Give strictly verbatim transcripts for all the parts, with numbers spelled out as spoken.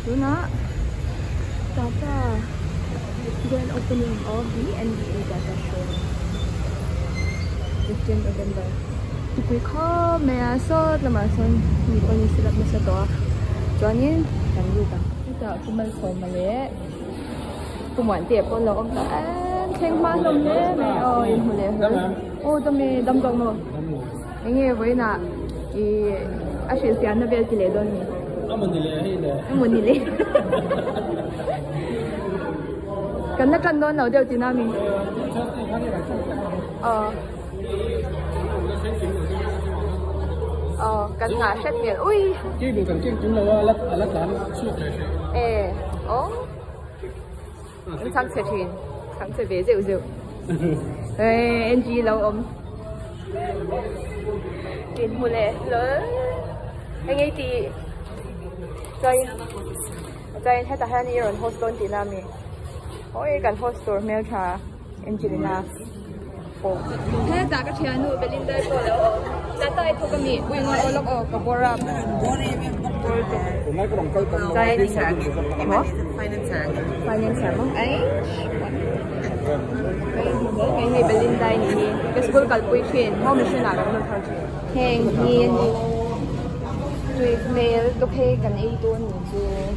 Luna. Tata. Grand opening of the N B A Data Show. fifteenth November. Tụi có mẹ số là mà son thì coi như sẽ lập một số đó. Cho nên chẳng gì cả. Bây giờ chúng mình sống mà lẽ. Cũng muốn tiệp con lo ông ta. Thanh hoa lông lẽ mẹ ơi hồi lẽ hơn. Ô tụi mình đâm đồng rồi. Anh nghe với nè. Thì à chuyện gì anh nó biết gì lẽ đâu nhỉ? Anh muốn đi lẽ hay lẽ? Anh muốn đi lẽ. Cái nó cần đón nào đều chỉ nam mình. Ờ. Ờ, cần ngả xét nghiệm. Ui. Cái điều cần cái chúng là lắc lắc đạn suốt này. Ê, ố. Anh sáng sẽ truyền, sáng sẽ về rượu rượu. Ê, anh chị lâu ôm. Tiền mùa lệ lớn. Anh ấy thì chơi chơi thay ta hai người rồi host đón tiền nam mình. Ôi, cần host store mail trà Angelina. Ồ. Thế ta cái chuyện nữa bên đây có đâu. Ta tới thôi cái gì, vui ngon ở lúc ở cái bora. Hôm nay có đồng câu tâm. Đây đi sáng. Hả? Finance Finance không? Ấy. Cái ngày bên đây nè, cái school cần quay truyền, không được xuyên nào được luôn thôi. Hèn nhiên. Tụi mẹ tôi hay cần ấy tuôn chứ.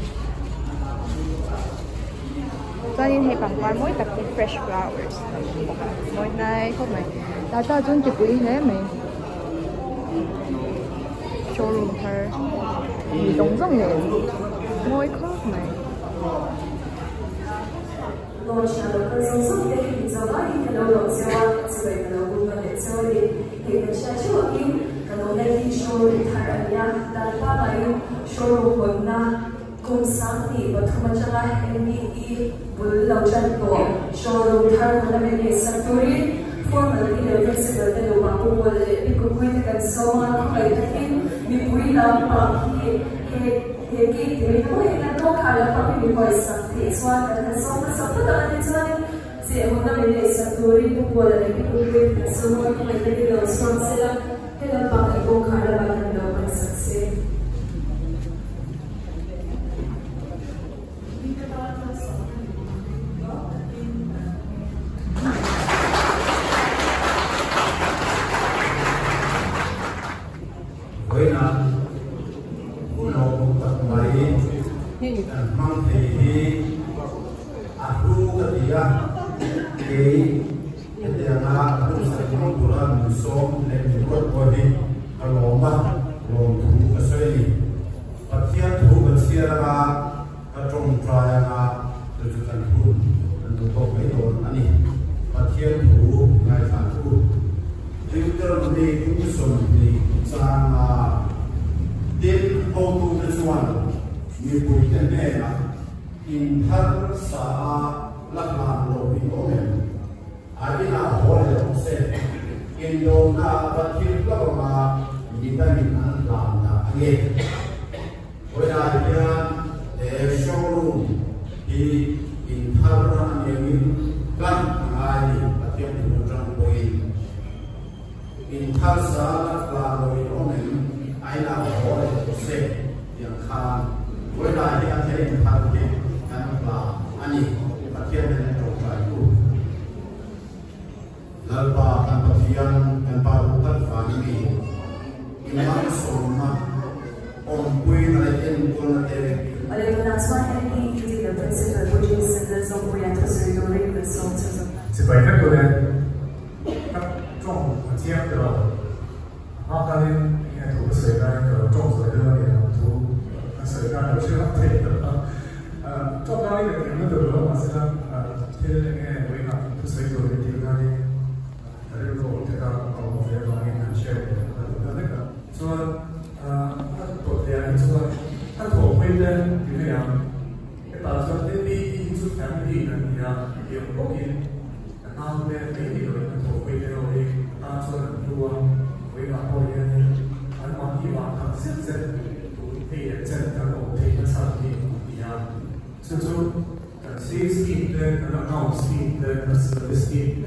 Cho nên hay bằng qua mỗi tập cái fresh flowers. Mỗi nay không mày. Ta ta chuẩn chụp quý thế mày. Showroom her. Vì giống giống này. Mỗi khóc mày. Tôi sẽ được phân sống sống để hình cho bác đi theo đầu xe hoa, sự vậy là cùng với để xe đi. Thì mình sẽ chịu yêu, cả đầu này đi showroom thải ở nhà, đặt qua lại yêu, showroom quần na. Kung sáng thì và thu mặt chẳng ai em đi đi với lâu chân tổ showroom thar của năm nay sắp tới formal đi được festival để đồ bạc của lễ bị cũng quay thật sâu mà không phải thật in bị quay làm bằng khi khi khi khi thì mình có thể là có khả là có bị quay sắp thì xoan thật sâu mà sắp tất cả những cái sẽ hôm nay mình sắp tới của lễ bị cũng quay thật sâu mà không phải đi được xoan sẽ là cái là bằng cái có khả là bằng cái đó bằng success. với là phụ nữ cũng tập máy mang thì à lu cái gì á cái cái điều là cũng sẽ không có là một số nên mình có coi đi ở lồng ba lồng thủ cái sợi đi và thiên thủ cái xia là cái trong trái là từ từ thành thủ từ từ mấy đồ anh đi và thiên thủ ngày sản thủ thì cái vấn đề cũng sống thì sang đến ô tô cái xuân như bụi tên này là in thar sa lắc làm đồ bị ốm em ai biết nào hỏi là không sẽ in đồ na và thiên các mà nhìn ta nhìn ăn làm là nghe với lại là để showroom thì in thar anh em gan ai và thiên thủ trong bụi in thar sa lắc làm đồ bị ốm em ai là hỏi là sẽ yang khan với lại thì anh thấy in thar thì anh là anh ấy và thiên nên trong trái cu lalpa kan pafian kan parutan fani imam soma om pui na len kon te ale na swa any to the principal which is the zone for to serve the regular sources c'est pas exact que các trong chia được họ ta nên nghe thủ sợi ra cái trong sợi đưa thì thủ sợi ra được chưa thể được trong đó thì nó được rồi mà sẽ là thế nên nghe với cả thủ sợi rồi thì điều này 그리고 제가 어제 많이 같이 하니까 저는 또 대한 저는 한국 회den 그냥 따라서 이 이주 패밀리는 그냥 영국인 다음에 메이드로 한국 회den 우리 따라서 누가 우리가 보이는 한국이와 각색된 우리의 전통을 대한 사람이 그냥 저도 sales team, the accounts team, the service team.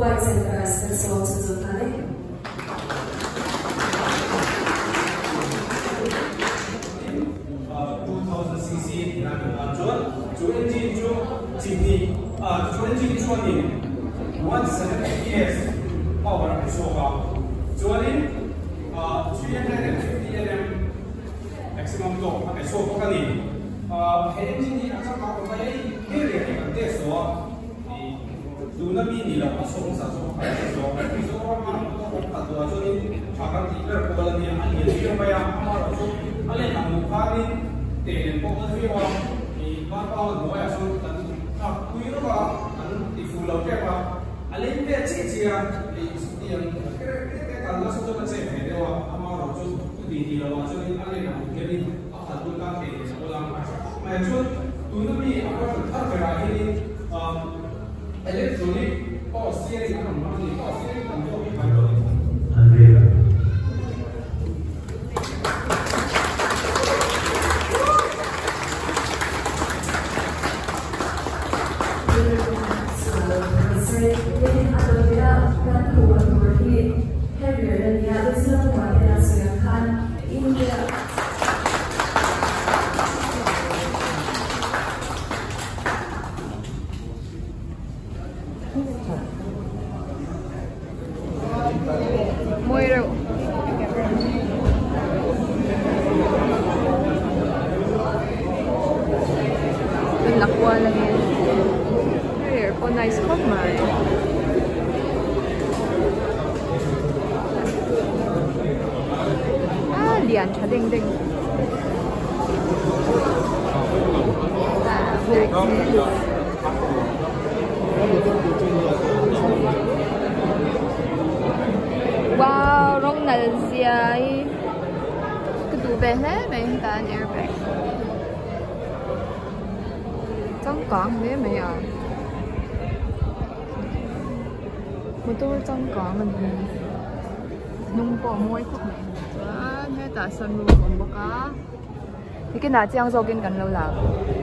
mobile center sponsor cho ta đấy. two thousand c c na chuan chu engine chu chimney a chu engine chu ni one seventy years power and so on chuan in three hundred fifty millimeters maximum torque and so on ni a engine ni asa ka ko mai he re kan te so du na mi ni la so sa so ka so so ma ko ka to so ni chaka ti per ko la ni an ni ni ma ya ma so ale na mu ka ni tiền có cái gì không thì ba bao nói là số tận à quý nó vào tận thì phù hợp cái vào à lên cái chỉ chỉ là thì tiền cái cái cái tận nó số cho mình sẽ phải đâu à mà nó số thì thì là cho nên anh lên làm cái đi ở thật tôi đang để cho làm mà chút tôi nó bị ở cái phần thấp về lại đi electronic power steering nó nó thì power steering nó cho bị phải rồi. Muero. Ang lakwa lang yan. Here, po nice spot man. Ah, lian cha ding ding. Ah, very cute. Wow, rong nal siya. Kedube he, may tan airbag. Trong con thế mày à? Motor trong con mình nung bỏ môi khóc này. Đó, thế ta sân luôn còn bốc cá. Thì cái nào trang do kinh gần lâu là.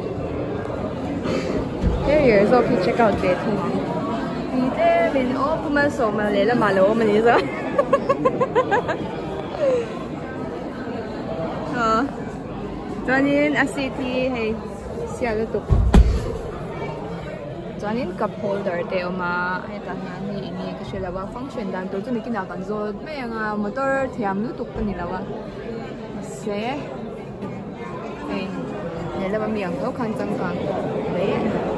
Thế giờ khi check out dễ thôi. Vì thế mình ô cũng mà số mà lấy là mà lỗ mà lý do. Ờ. Cho nên a xê tê hay xia cái tục. Cho nên cup holder teo mà hay ta nan ni ni cái là wa function dan tôi cho mình cái nào còn rồi mấy ang motor thiam nước tục cái này là wa. Sẽ. Hey. Này là miệng có khăn chân còn. Đấy.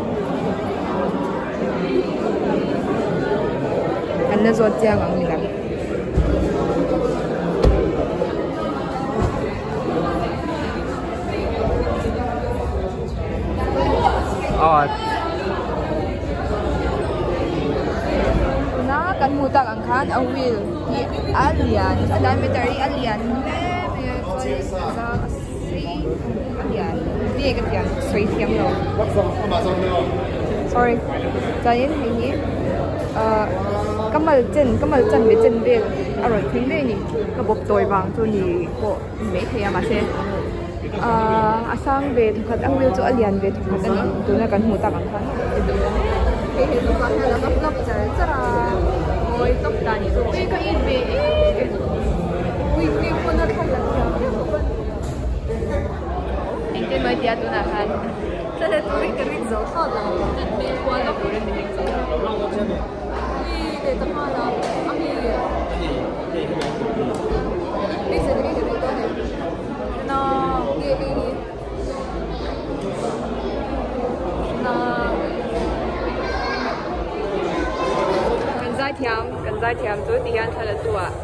Anh nó rốt ra bằng gì lắm. Ờ. Nó cần mua tặng khán ở wheel thì alien, diameter alien. Alien. Đi cái tiền suy thiêm rồi. Sorry. Cho nên hình như ờ cái mà chân cái mà chân về chân về à rồi thế này nhỉ cái bọc tôi vàng cho nhỉ bộ mấy thế mà xem à sang về thực ăn về chỗ liền về thực cái này tôi là cần mua tặng ăn khăn cái hệ thống này là gấp gấp chả rất là ngồi tóc đàn như vậy cái in về ui ui con nó không là anh cái mấy tia tôi là khăn thế là tôi cái rít dấu thọ là bị quan nó cũng lên mình để tâm hoa là ăn gì bây giờ cái cái đó này nó cái cái nó cần giải thiam cần giải thiam tôi thì anh thấy là tôi à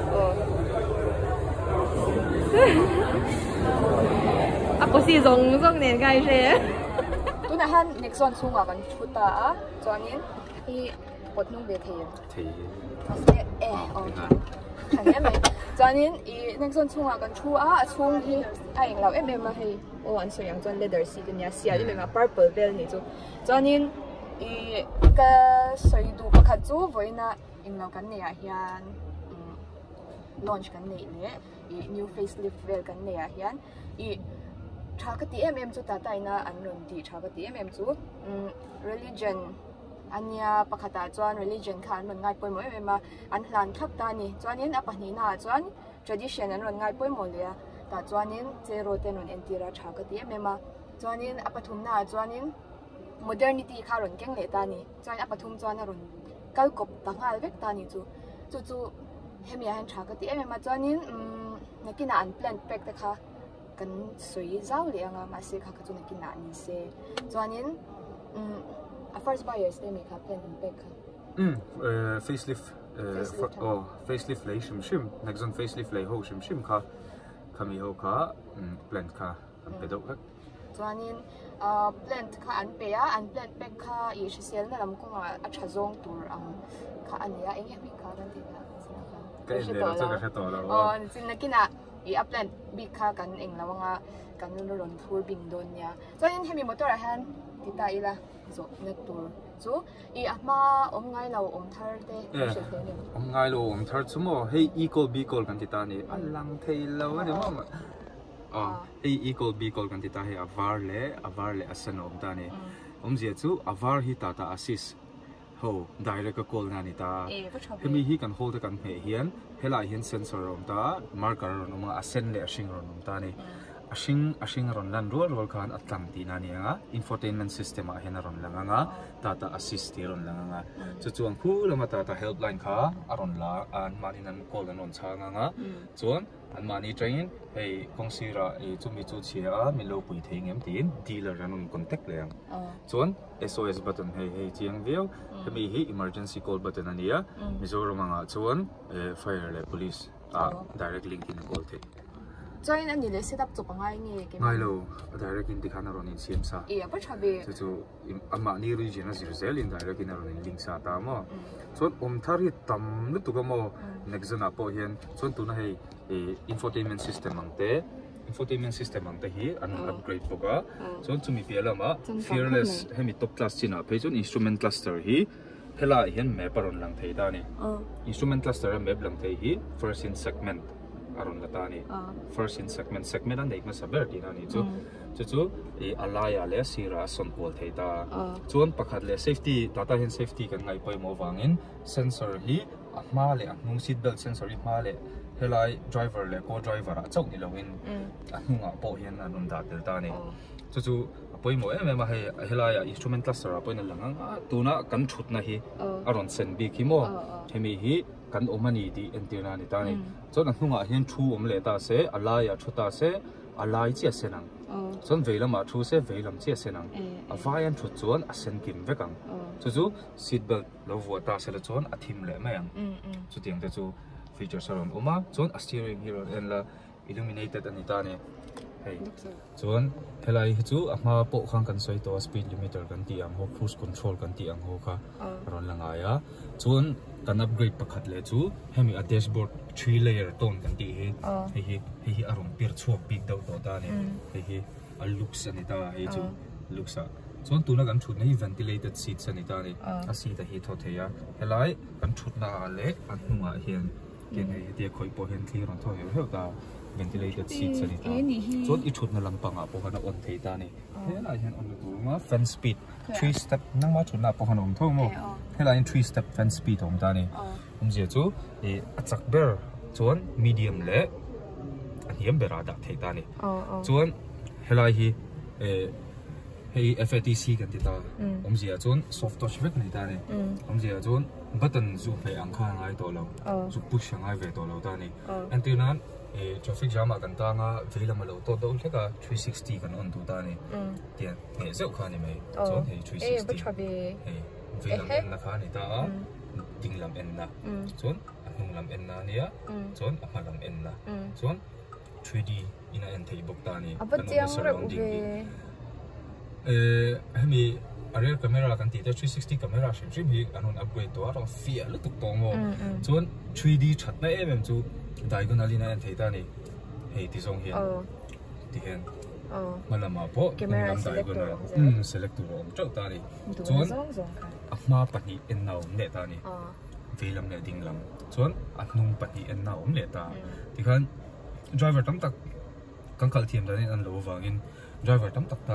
à có gì giống giống này cái gì tôi là han next one xuống à còn chút ta cho nên thì bột nung về thì thì 에, 어, 당연히. 저는 이 냉선 총화건 추아 총히 아잉 라우 에메마 해. 어, 완전 양전 레더 시그냐 시아 이메마 purple 벨 니죠. 저는 이그 서이도 박하죠. 보이나 인라우 간네야 hian launch kan nei le i new facelift vel kan nei a hian i thakati mm chu ta taina an ron ti thakati mm chu religion ania pakata chuan religion kha an ron ngai poi mo em ma an hlan thak ta ni chuanin a pahni na chuan tradition an ron ngai poi mo le ta chuanin zero ten on entira tha ka ti em ma chuanin a pathum na chuanin modernity kha ron keng le ta ni chuan a pathum chuan a ron kal kop ta ngal vek ta ni chu chu chu hemia han tha ka ti em ma chuanin nakina an plant pack ta kha kan sui zau le anga ma se kha ka chu nakina ni se chuanin a first buyers they make up plant pack kha um facelift oh facelift lei shim shim next on facelift lei ho shim shim kha khami ho kha plant kha an pe dau kha chuanin plant kha an pe a an plant pack kha i sel na lam kong a tha zong tur ang kha ania eng hemi kha kan ti na ka en le chu ka to la oh chin nakina i a plant big kha kan eng lawanga kan ron thur bing don nya chuanin hemi motor a han ti ta ila zo na tur chu i ama om ngai lo om thar te se te ni om ngai lo om thar chu mo hey equal b equal kan ti ta ni alang thei lo ni mo ah hey equal b equal kan ti ta he avar le avar le asan om ta ni om je chu avar hi ta ta assist ho direct call na ni ta hemi hi kan hold kan he hian hela hian sensor om ta marker ron ma asen le asing ron om ta ni asing asing ron lan ro ro khan atlang ti na ni nga infotainment system a hen ron langa nga tata assist ti ron langa nga chu chuang khu lama tata helpline kha aron la an mani nan call an on changa nga chuan an mani train hey kongsira e chumi chu chia mi lo pui thei ngem tin dealer an on contact le ang chuan S O S button hey hey chiang view hemi hi emergency call button ania mizoram anga chuan fire le police a direct link in call the join ani le setup chu pangai ni ke ngai lo direct in dikhana ron in siam sa e apa chabe chu chu ama ni region as zel in direct in ron in link sa ta mo chon om thari tam lu tu ga mo next na po hian chon tu na hei infotainment system angte infotainment system angte hi an upgrade boka chon chumi pialama fearless hemi top class china pe chon instrument cluster hi hela hian map aron lang thei da ni instrument cluster map lang thei hi first in segment aron latani first in segment segment an neikma saber ti na ni chu chu chu e alaya le sira son kol theita chuan pakhat le safety data hen safety kan ngai poi mo wangin sensor hi ahma le anung seat belt sensor hi ma le helai driver le co driver a chok ni lowin anunga po hian anun da tel ta ni chu chu poi mo em em he helai instrument cluster a poina langa tuna kan thut na hi aron sen bi ki mo hemi hi kan omani di entina ni ta ni chon anunga hian thu om le ta se alaya thuta se alai chi asenang chon veilama thu se veilam chi asenang avaian thu chuan asen kim vekang chu chu seat belt lo vota se la chuan athim le mayang chu tiang te chu features aron oma chon steering here en la illuminated anita ni hey chuan helai hi chu ama po khang kan soi to speed limiter kan ti ang ho cruise control kan ti ang ho kha ron langa ya chuan kan upgrade pakhat le chu hemi a dashboard three layer ton kan ti hi hi hi hi aron pir chuak big dau to ta ni hi hi a looks anita hi chu looks a chuan tuna kan thut nei ventilated seats anita ni a seat a hi tho theya helai kan thut na le anunga hian ke nei te khoi po hen thli ron tho he he ta ventilated seats anita chuan i thut na lampanga po kana on thei ta ni helai hian on tu ma fan speed three step nang ma thut na po kana om tho mo helai in three step fan speed om ta ni um je chu e achak ber chuan medium le aniam bera da thei ta ni chuan helai hi e hey F A T C kan ti ta om je chuan soft touch vek ni ta ni om je chuan button zu phei ang kha ngai to lo zu push ngai ve to lo ta ni antinan e traffic jam kan ta nga veilama lo to do theka three sixty kan on tu ta ni tian he zeu kha ni mai chuan he three sixty e chabe he veilam en na kha ni ta dinglam en na chuan anunglam en na nia chuan amalam en na chuan three D ina en thei bok ta ni kan surrounding eh hemi rear camera kan ti ta three sixty camera shim shim hi anon upgrade to aro fia lu tuk tong mo chuan three D that na em chu diagonally na en theita ni hei ti zong hian ti hen malama po camera diagonal um selector om chau ta ni chuan ahma pani en naum le ta ni veilam le dinglam chuan anung pani en naum le ta ti khan driver tam tak kangkal thiam da ni an lo wangin driver tam tak tan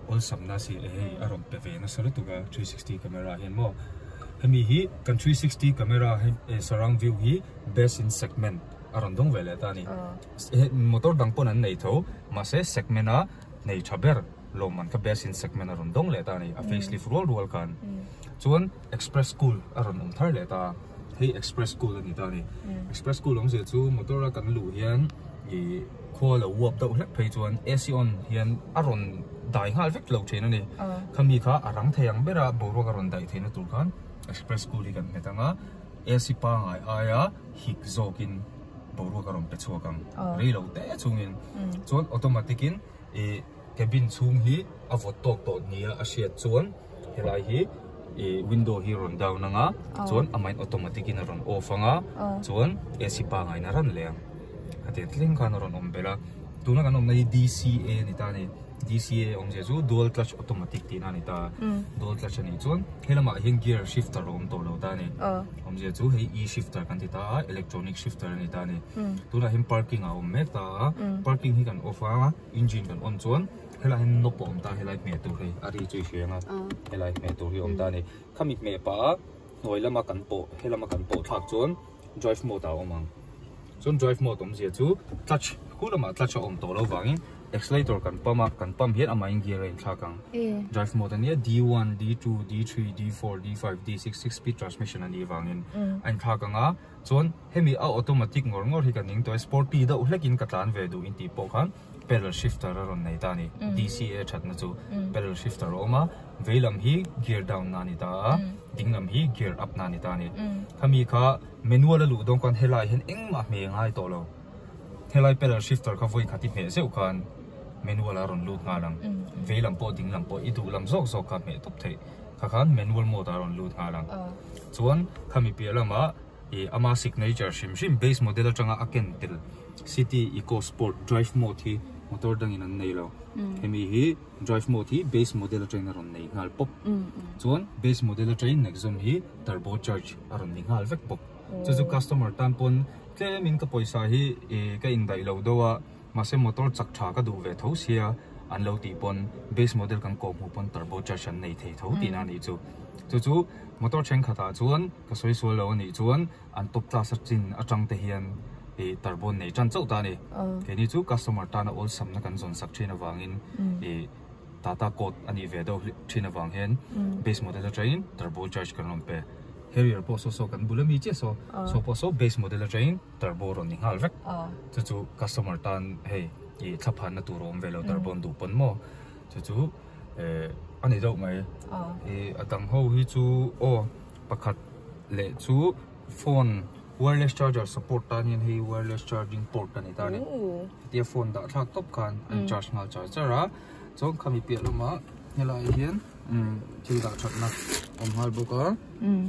all samna si eh arom peve na sara tuga three sixty camera hian mo hemi hi kan three sixty camera surround view hi best in segment aron dong vele ta ni motor dang pon an nei tho ma se segment a nei thaber lo man ka best in segment aron dong le ta ni a facelift roll roll kan chuan express school aron um thar le ta hei express school ani ta ni express school ong se chu motor a kan lu hian i khol a wop da hlek phei chuan A C on hian aron dai hal vek lo chen ani khami kha arang theyang bera boro karon dai theina tur khan express school hi kan metanga A C pa ngai aya hik zokin boro karon pe chuakang rei lo te chungin chuan automatic in e cabin chung hi a vot tok to nia a hriat chuan helai hi e window hi ron down anga chuan amain automatic in ron off anga chuan A C pa ngai na ran leng ate tling khan ron om bela tuna kan om nei D C A ni ta ni D C A ong je chu dual clutch automatic ti na ni ta dual clutch ani chuan helama hin gear shifter om to lo ta ni om je chu hei e shifter kan ti ta electronic shifter ni ta ni tuna him parking a om mek ta parking hi kan off a engine kan on chuan helai hin no pom ta helai me tu hei ari chui hrenga helai me tu hi om ta ni khamit me pa noilama kan po helama kan po thak chuan drive mode a omang chuan drive mode om je chu clutch hulama clutch om to lo wangin accelerator kan pama kan pam hian ama in gear in thakang drive mode ania D one D two D three D four D five D six six speed transmission ani wangin an thakanga chuan hemi a automatic ngor ngor hi kan ning to sporty da uhlekin katlan ve du in ti po khan pedal shifter ron nei ta ni D C A thatna chu pedal shifter oma veilam hi gear down na ni ta dinglam hi gear up na ni ta ni khami kha manual lu dong kan helai hen engma me ngai to lo helai pedal shifter kha voi khati me zeu khan manual aron lut nga lang veilam po dinglam po idu lam zok zok kha me top thei kha khan manual mode aron lut nga lang chuan khami pialama e ama signature shim shim base model atanga aken til city eco sport drive mode hi motor dangin an nei lo hemi hi drive mode hi base model atang aron nei ngal pop chuan base model atang nexon hi turbo charge aron ni ngal vek pop chu chu customer tampon claiming ka poisa hi e ka in dai lo dowa mase motor chak tha ka du ve tho sia an lo ti pon base model kan ko mu pon turbo charge an nei thei tho ti na ni chu chu chu motor cheng khata chuan ka soi so lo ni chuan an top class chin atang te hian e turbo nei chan chau ta ni ke ni chu customer ta na all sam na kan zon sak thina wangin e tata code ani ve do thina wang hen base model train turbo charge kan rom pe Harrier po so so kan bulami che so so po so base model train turbo ron ni hal vek chu chu customer tan hey e thaphan na tu rom velo turbo du pon mo chu chu e ani do mai e atang ho hi chu o pakhat le chu phone wireless charger support tan hin hi wireless charging port ani ta ni dia phone da thak top kan an charge ngal charger a chong khami pi loma hela hian um thil da chat na om hal boka um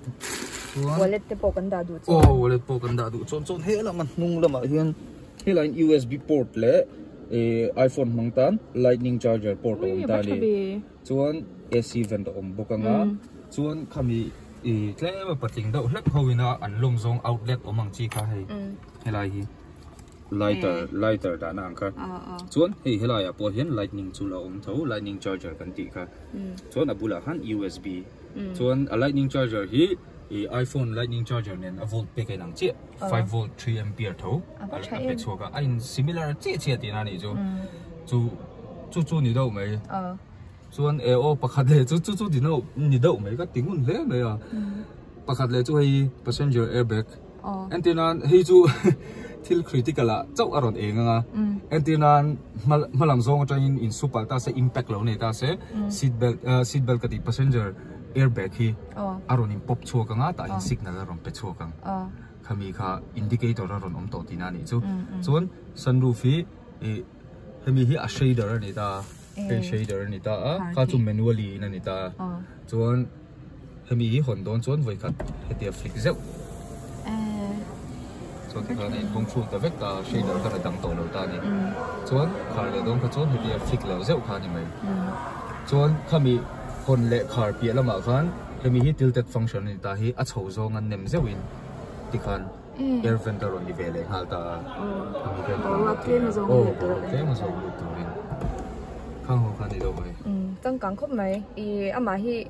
wallet te po kan da du oh wallet po kan da du chon chon hela man nung lama hian hela U S B port le e iPhone mangtan lightning charger port om ta ni chuan A C vent om boka nga chuan khami e tlema patling da hlek hoina an lom zong outlet omang chi kha hei helai hi lighter lighter da na angka chuan hei helai a po hian lightning chu la om tho lightning charger kan ti kha chuan abula han U S B chuan a lightning charger hi e iPhone lightning charger nen a volt pe kai nang che five volt three ampere tho a pe chuka ain similar che che ti na ni chu chu chu chu ni do mai chuan e o pakhat le chu chu chu di no ni do mai ka tingun le mai a pakhat le chu hei passenger airbag antina hei chu thil critical a chau aron e nga antina malam zong atang in super ta se impact lo ne ta se seat belt seat belt ka ti passenger airbag hi aron in pop chu ka nga ta in signal aron pe chu kang khami kha indicator aron om to ti na ni chu chuan sunroof hi e hemi hi a shader ni ta a shader ni ta ka chu manually na ni ta chuan hemi hi hon don chuan voi khat hetia flick zeu chuan ka nei kong fu ta vek ta shader ka dang to lo ta ni chuan khar le dong ka chuan hetia flick lo zeu kha ni mai chuan khami hon le khar pi lama khan hemi hi tilted function ni ta hi a chho zong an nem zewin ti khan air venter on di vele hal ta khami ke wa ke ma zong oh ke ma zong lu tu rin khang ho khan ni do mai um tang kang khop mai i ama hi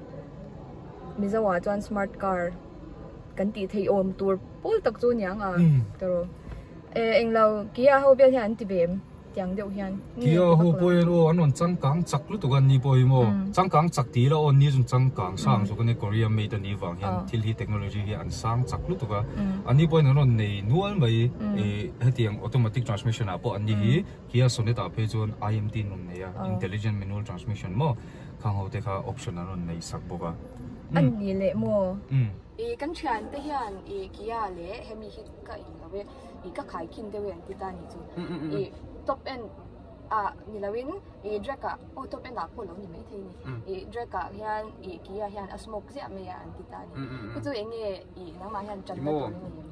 mizawa chuan smart car kan ti thei om tur pol tak chu nyang a taro e englo kia ho bel hian ti bem tiang deuh hian kia ho poin o anon changkang chak lu tu gan ni poi mo changkang chak ti la on ni jun changkang sang so kan korea made ani wang hian thil hi technology hi an sang chak lu tu ga ani poin anon nei nual mai e hetiang automatic transmission apo ani hi kia soneta pe jon I M T nun ne ya intelligent manual transmission mo khang ho te kha option anon nei sak boka an ni le mo um e kan thian te hian e kia le hemi hi ka in lawe i ka khai kin de wen ti ta ni chu e top end a ni lawin e draka o top end a ko lo ni mai thei ni e draka hian e kia hian a smoke zia me ya an ti ta ni ku chu enge e na ma hian chan mo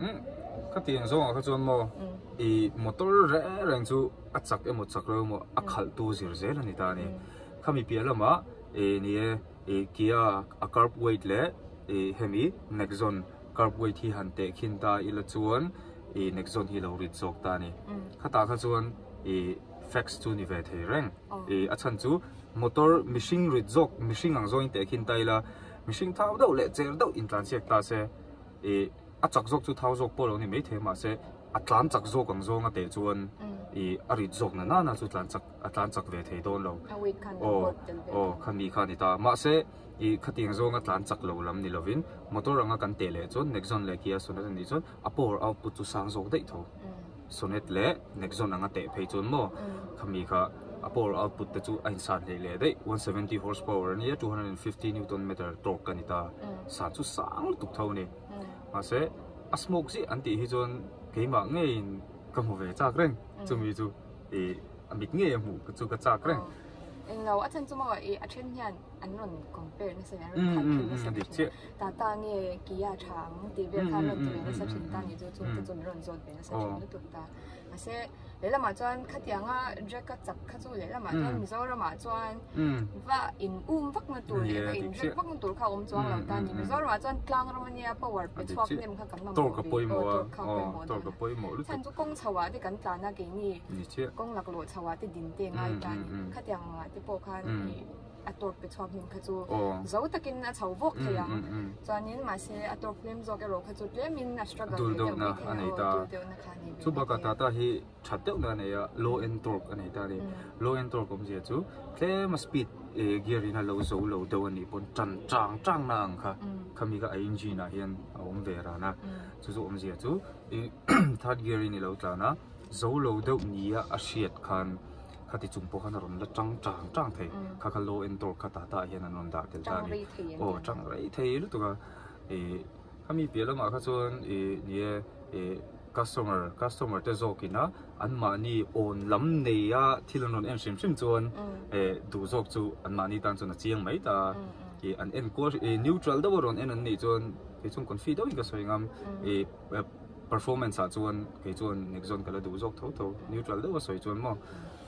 ka tiang zo ka chon mo e motor re rang chu a chak emo chak ro mo a khal tu zir zel ani ta ni khami pialama e ni e kia a carb weight le e hemi nexon carb weight hi han te khin ta ila chuan e nexon hi lo rit chok ta ni khata kha chuan e fax chu ni ve thei reng e a chan chu motor machine rit jok machine ang join te khin ta ila machine thau do le cher do in tlan chek ta se e a chak jok chu thau jok polo ni mai the ma se atlan chak jok ang zonga te chuan e a rit jok na na na chu tlan chak atlan chak ve thei don lo o o khami khani ta ma se i khating zonga tlan chak lo lam ni lovin motor anga kan te le chon nexon le kia sonet ni chon a power output chu sang jok dei tho sonet le nexon anga te phei chon mo khami kha a power output te chu ain san le le dei one seventy horsepower ni two hundred fifty newton meter torque kanita sa chu sang tuk tho ni ma se a smoke si anti hi chon keima ngein ka mu ve chak reng chumi chu e amit nge mu chu ka chak reng englo athan chu mo e athen hian anon compare na se na country na se ta ta nge kia thang ti ve khan lo ti na se chin ta ni chu chu chu ron zon be na se chin tu ta ase lela ma chuan khatianga draka chak kha chu lela ma chuan mizora ma chuan va in um vak na tur le in drek vak na tur kha om chuang lo ta ni mizora ma chuan tlang romania power pe chwak nem kha kan ma tor ka poi mo tor ka poi mo chan chu kong chawa de kan tla na ge ni kong lak lo chawa te din te ngai ta ni khatianga te po khan ni ator pe chwak nim kha chu zo takin na chau vok thaya chanin ma se ator flame zo ke ro kha chu tle min na struggle dul do na ani ta chu ba ka ta ta hi thateu na ne ya low end torque ani ta ni low end torque om je chu tle ma speed e gear ina lo zo lo do ani pon chan chang chang na ang kha khami ka engine na hian om ve ra na chu chu om je chu e third gear ni lo tla na zo lo do ni ya a shiat khan khati chungpo khan ron la chang chang chang thei kha kha low end torque kha ta ta hian anon da tel ta ni o chang rei thei lu tu ka e khami pela ma kha chon e ni e customer customer te zokina an mani on lam nei ya thilanon em sim sim chon e du zok chu an mani tan chon a chiang mai ta e an en ko e neutral da ron en an nei chon ke chung confid do ka soingam e performance a chon ke chon nexon kala du zok tho tho neutral da soi chon mo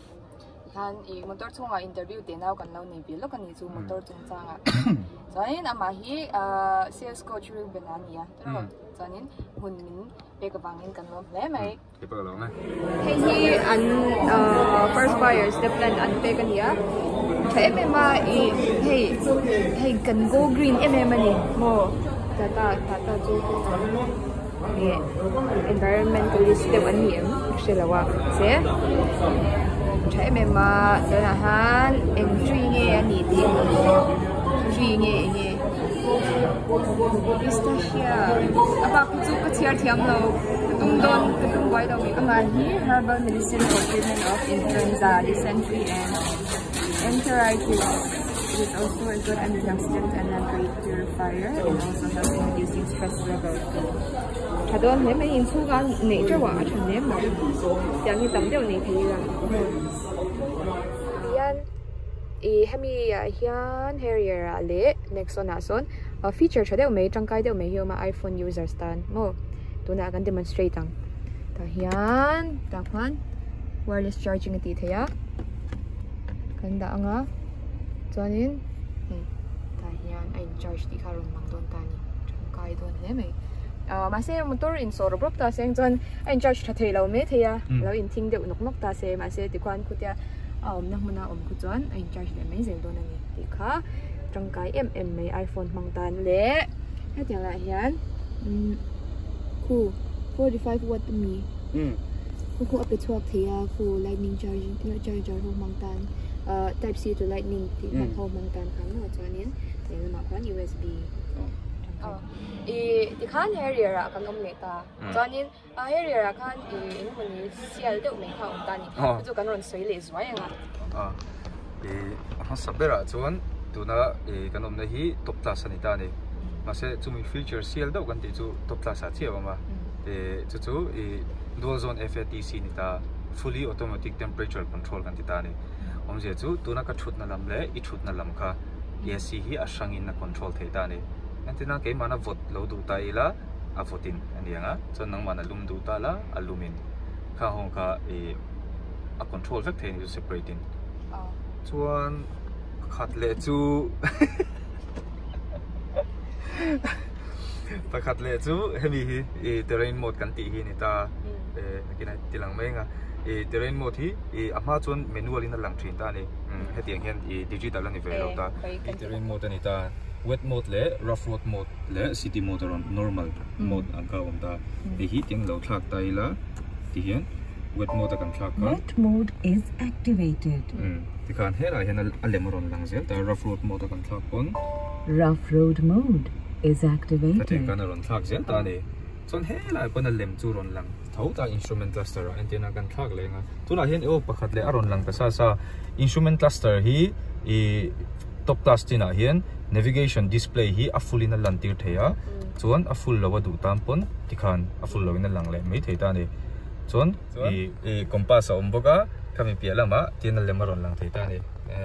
han e motor chunga interview te naw kan lo nei bi lo kan ni chu motor chung changa chain ama hi sales coach ru benania tro chanin hun min pe ka bangin kan lo le mai ke pa lo na he hi an first buyers the plan an pe kan ya the em ma e hey hey kan go green em em ni mo ta ta ta ta chu e environmentalist de wan ni em selawa se chạy mềm mà đây là han em truy nghe anh nhỉ tiếng truy nghe nghe pistachio à bác chú có chia thiam lâu tung don cái tung quay đâu cái mà hi herbal medicine for treatment of influenza dysentery and enteritis. It is also a good antioxidant and a great purifier and also helps in reducing stress level. Thật đó nếu mình nhìn thu gan nể cho quả thành nếu mà chẳng như tấm đều nể thì là hian e hemi hian Harrier le Nexon ason feature cha deu mei tangkai deu mei hioma iPhone users tan mo tuna kan demonstrate ang ta hian ta khan wireless charging ti theya kan da anga chuanin ta hian ai charge ti kharon mang don tani tangkai don le mei mà xe motor in soro prop ta seng chon en charge tha thei lo me theya lo in thing de nok nok ta se ma se ti kwan khutia om na muna om ku chuan a in charge le mai zel don ani ti kha tangkai mm mai iPhone mang tan le hetiang la hian khu forty-five watt mi um khu ape chuak theia khu lightning charging charger ho mang tan type C to lightning ti mang ho mang tan khan no chuanin le ma khan U S B i ti khan Harrier a kan om le ta chuanin a Harrier a khan i in honi sial deuh mai kha om ta ni chu kan ron soi le zuai anga a e ha sabera chuan tuna e kan om na hi top class ani ta ni ma se chumi feature sial deuh kan ti chu top class a chiawa ma e chu chu e dual zone F A T C ni ta fully automatic temperature control kan ti ta ni om je chu tuna ka thut na lam le i thut na lam kha A C hi a sangin na control thei ta ni antina ke mana vote lo du ta ila a votin anianga chon nang mana lum du ta la alumin kha hong kha e a control vek thein you separating chuan khat le chu pakhat le chu hemi hi e terrain mode kan ti hi ni ta e kina tilang mai nga e terrain mode hi e ama chon manual in lang thin ta ni hetiang hian e digital ani ve lo ta terrain mode ani ta wet mode le rough road mode le city mode on normal mode ang ka om ta e hi ting lo thlak ta ila ti hian wet mode kan thlak ka wet mode is activated um ti khan hera hian alemoron lang zel ta rough road mode kan thlak pon rough road mode is ta activated kan ron thlak zel ta ni chon hela pon alem chu ron lang thau ta instrument cluster antenna kan thlak lenga tuna hian o pakhat le aron lang ka sa sa instrument cluster hi e top class tina hian navigation display hi a full in a lantir theya chuan a full lo du tam pon tikhan a full lo in a lang le mai thei ta ni chuan e e compass a om boka kami pia lama tin a lemaron lang thei ta ni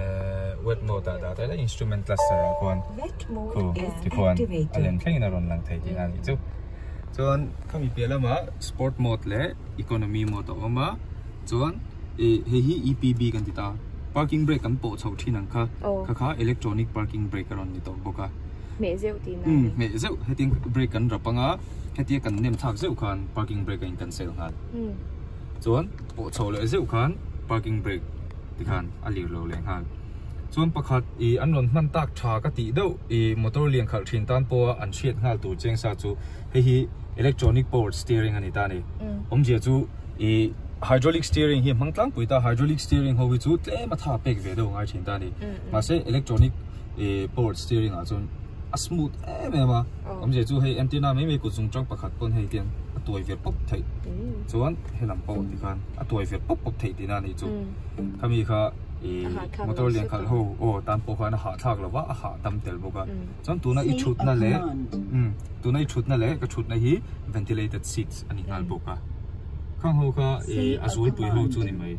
wet mode da da la instrument cluster kon wet mode ko is tikhan activated alem thleng in a ron lang thei ti ani chu chuan kami pia lama sport mode le economy mode oma chuan e he hi E P B kan ti ta parking brake kan po chho thinang kha kha kha electronic parking brake ron ni to boka me zeu ti na um me zeu heting brake kan rapanga hetia kan nem thak zeu khan parking brake kan cancel han um chuan po chho le zeu khan parking brake ti khan alir lo leng han chuan pakhat i anron man tak tha ka ti deuh i motor liang khal thin tan po an hriat ngal tu cheng sa chu he hi electronic power steering ani ta ni om je chu i hydraulic steering hi mangtlang puita hydraulic steering ho wi chu tle ma tha pek ve do ngai thin ta ni ma se electronic e power steering a chun a smooth em em a om je chu he antenna me me ku chung chang pakhat pon hei tian a toi ve pop thei chuan helam pau ti khan a toi ve pop pop thei ti na ni chu kami kha e motor liang khal ho o tan po khan ha thak lawa a ha tam tel boka chon tuna i thut na le um tuna i thut na le ka thut na hi ventilated seats ani ngal boka khang ho kha e azul pui ho chu ni mai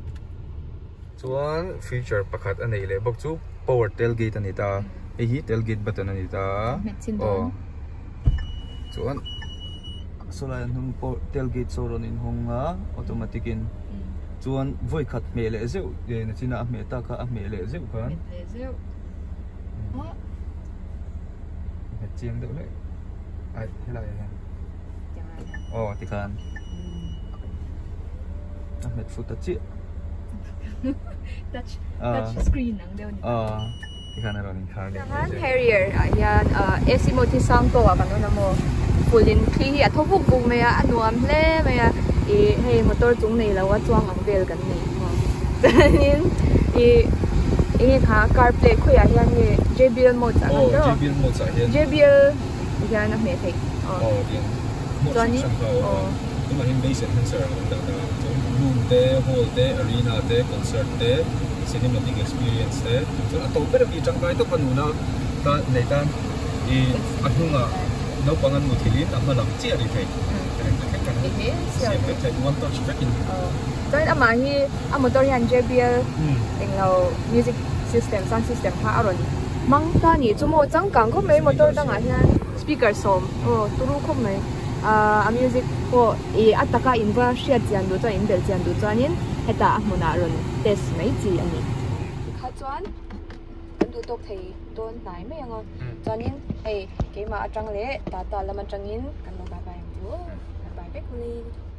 chuan feature pakhat anei le bok chu power tailgate ani ta e hi tailgate button ani ta o chuan sola nung tailgate so ron in honga automatic in chuan voi khat me le zeu e na china me ta ka a me le zeu khan me zeu ha me chiang deuh le ai helai ha chang o ti khan met foot ta chi touch touch screen ang deu ni a ti khan ron in khar han Harrier ayan A C mode sang to a kan na mo fullin khi hi a thobu kum me a anuam hle me a e hei motor chung nei lawa chuang ang vel kan nei mo tanin e e kha CarPlay khoi a hian ni J B L mode a oh kan J B L mode sa hian J B L hian na me thei oh din chuan ni oh nhưng mà hiện bây giờ hiện giờ là room te, hall te, arena te, concert te, cinematic experience te. So at all pero bijang kahit ito panuna ta naitan i ahunga no pangan mo thilin ang manam chia ri thei. Ini siapa cek one touch tracking. Jadi ama hi a motor yan J B L tinglau music system sound system ha aron. Mang ta ni chumo changkang ko mai motor dang a hian speaker som. Oh turu ko mai a music ko e ataka inva share jian du to in bel jian du chuanin heta mona ron test mai chi ani kha chuan du tok thei don nai mai anga chuanin ei keima atang le ta ta lama tangin kan lo ba ba du ba ba pe kuli